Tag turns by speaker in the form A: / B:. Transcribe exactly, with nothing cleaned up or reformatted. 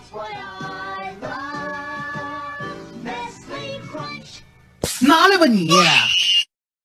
A: That's why I love Nestle Crunch.
B: 拿来吧你！